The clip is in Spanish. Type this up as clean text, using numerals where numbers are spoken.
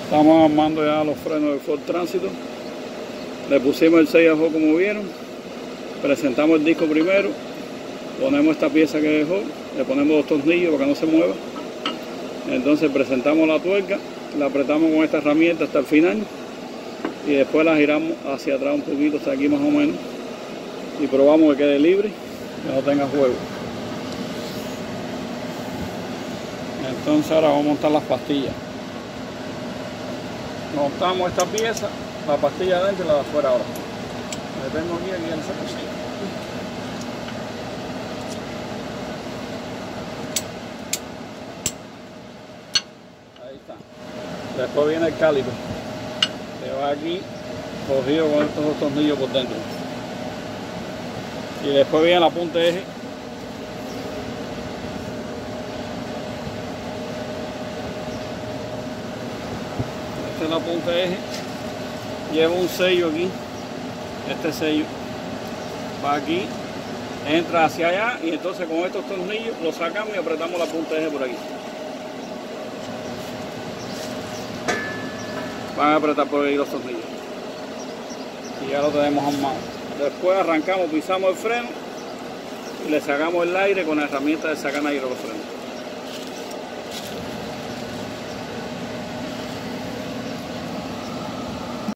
Estamos armando ya los frenos del Ford Tránsito. Le pusimos el 6 ajo como vieron. Presentamos el disco primero. Ponemos esta pieza que dejó. Le ponemos 2 tornillos para que no se mueva. Entonces presentamos la tuerca. La apretamos con esta herramienta hasta el final. Y después la giramos hacia atrás un poquito, hasta aquí más o menos. Y probamos que quede libre, que no tenga juego. Entonces ahora vamos a montar las pastillas. Montamos esta pieza, la pastilla adentro y la de afuera ahora. Le tengo aquí en el cepillo. Ahí está. Después viene el caliper, que va aquí cogido con estos 2 tornillos por dentro. Y después viene la punta de eje. Esta es la punta de eje. Lleva un sello aquí. Este sello va aquí, entra hacia allá y entonces con estos tornillos lo sacamos y apretamos la punta de eje por aquí. Van a apretar por ahí los tornillos. Y ya lo tenemos armado. Después arrancamos, pisamos el freno y le sacamos el aire con la herramienta de sacar aire a los frenos.